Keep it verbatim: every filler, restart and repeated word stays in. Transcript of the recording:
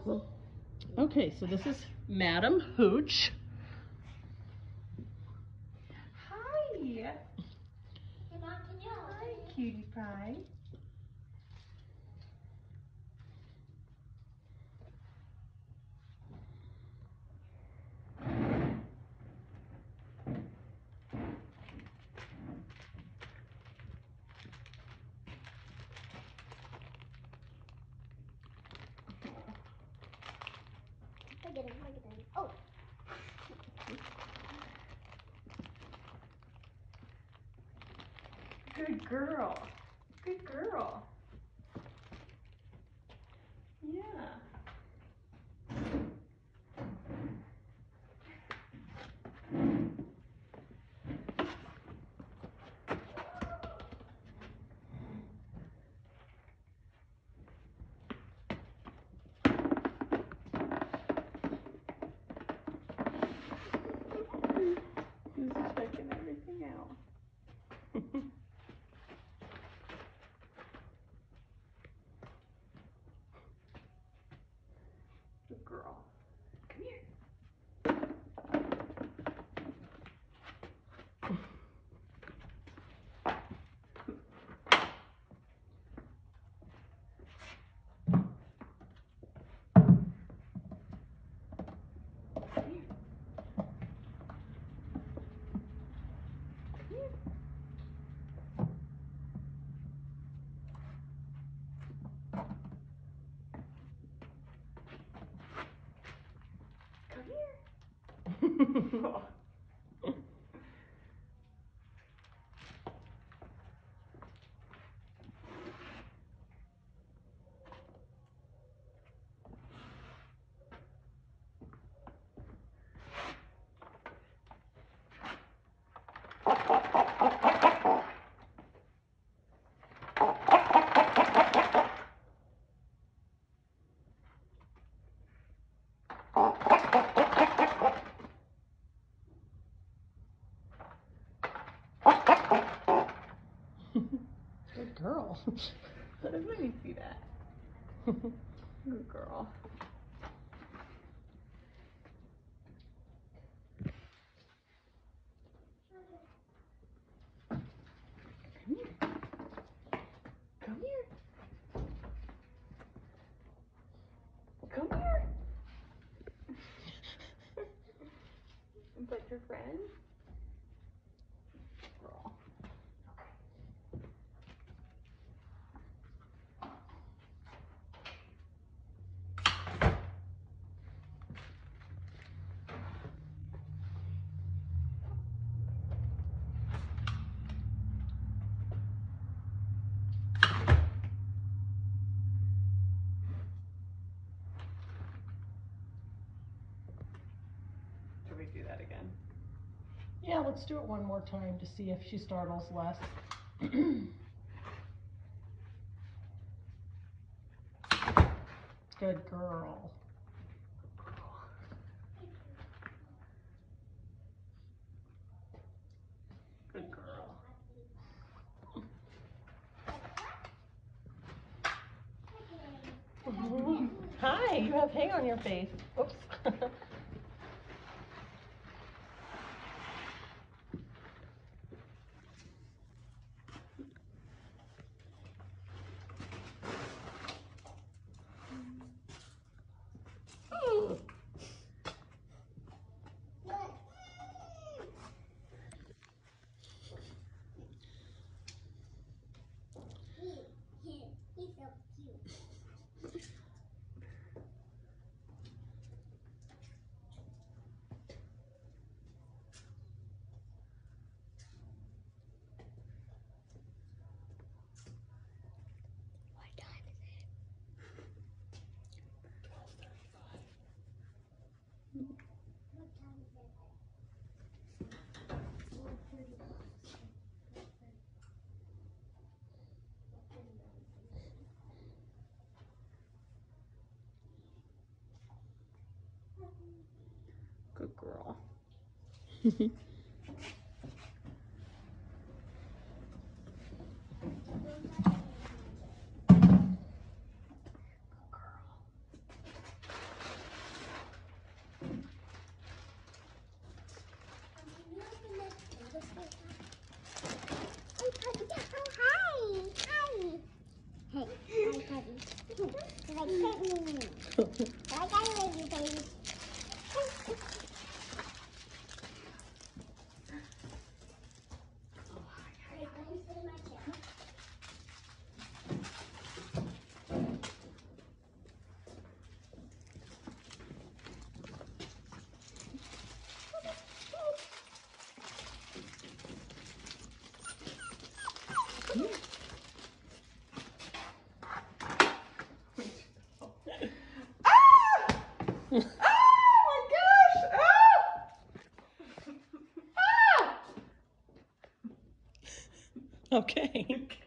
Okay, so this is Madam Hooch. Hi. Hi, cutie pie. Look at him, look at him. Oh! Good girl. Good girl. Yeah. He's checking everything out. Good girl. Come here. Come here. Oh. Good girl. Let me see that. Good girl. Come here. Come here. Come here. Is that your friend? Girl. Should we do that again? Yeah, let's do it one more time to see if she startles less. Good girl. Good girl. Hi, you have hay on your face. Oops. He's so cute. What time is it? twelve thirty-five. What time is it? Good girl. He's like, pet me. I gotta love you, baby. Wait, let me sit in my chair. Oh my gosh! Ah! Okay.